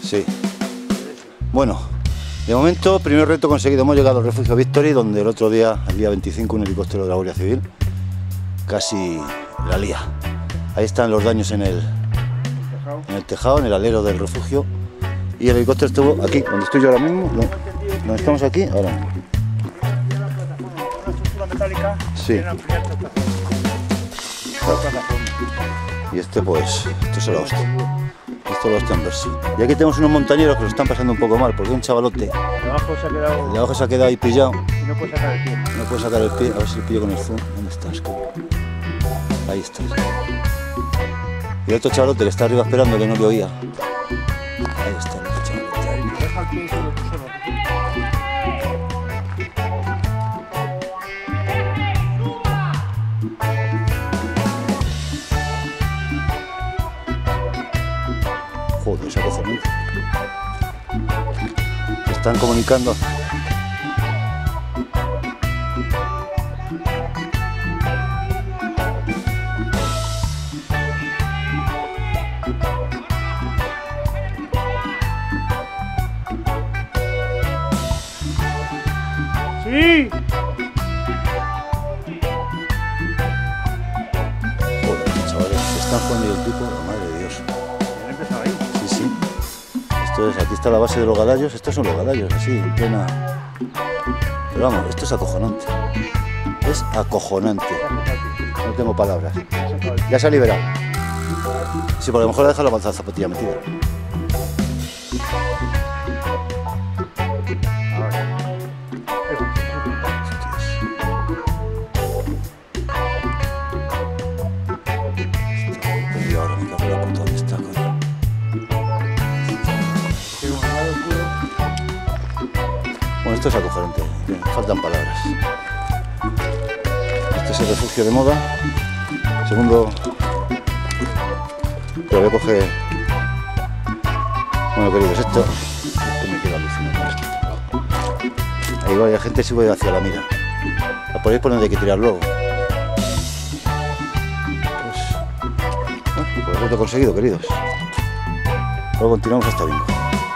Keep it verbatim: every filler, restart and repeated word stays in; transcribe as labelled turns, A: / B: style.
A: Sí. Bueno, de momento, primer reto conseguido. Hemos llegado al refugio Victory, donde el otro día, el día veinticinco, un helicóptero de la Guardia Civil casi la lía. Ahí están los daños en el, en el tejado, en el alero del refugio. Y el helicóptero estuvo aquí, donde estoy yo ahora mismo. ¿Dónde estamos aquí? Ahora mismo. Sí. Y este pues, esto se lo hostia. Esto lo hostia en verse. Y aquí tenemos unos montañeros que lo están pasando un poco mal, porque un chavalote
B: de abajo se ha quedado,
A: de abajo se ha quedado ahí pillado.
B: Y no puede sacar el pie.
A: No puede sacar el pie, a ver si le pillo con el zoom. ¿Dónde estás? Ahí estás. Y el otro chavalote que está arriba esperando que no le oía. Ahí está el otro chavalote.
B: Deja el pie y se lo puso solo.
A: Joder, esa cosa nunca. Se están comunicando.
B: ¡Sí!
A: Joder, chavales, se están jugando el tipo, la madre de Dios.
B: Ya he empezado ahí.
A: Sí, sí. Esto es, aquí está la base de los gadallos. Estos son los gadallos, así, en plena. Pero vamos, esto es acojonante. Es acojonante. No tengo palabras. Ya se ha liberado. Sí, porque a lo mejor le ha dejado la zapatilla metida. Ahora me cago en la puta, ¿dónde está, coño? Bueno, esto es acojonante, bien, faltan palabras. Este es el refugio de moda. Segundo, pero voy a coger. Bueno, queridos, esto, esto me queda alucinante. Ahí va, la gente se va hacia la mira. La podéis por donde hay que tirar luego. Pues, bueno, pues lo he conseguido, queridos. Luego continuamos hasta bingo.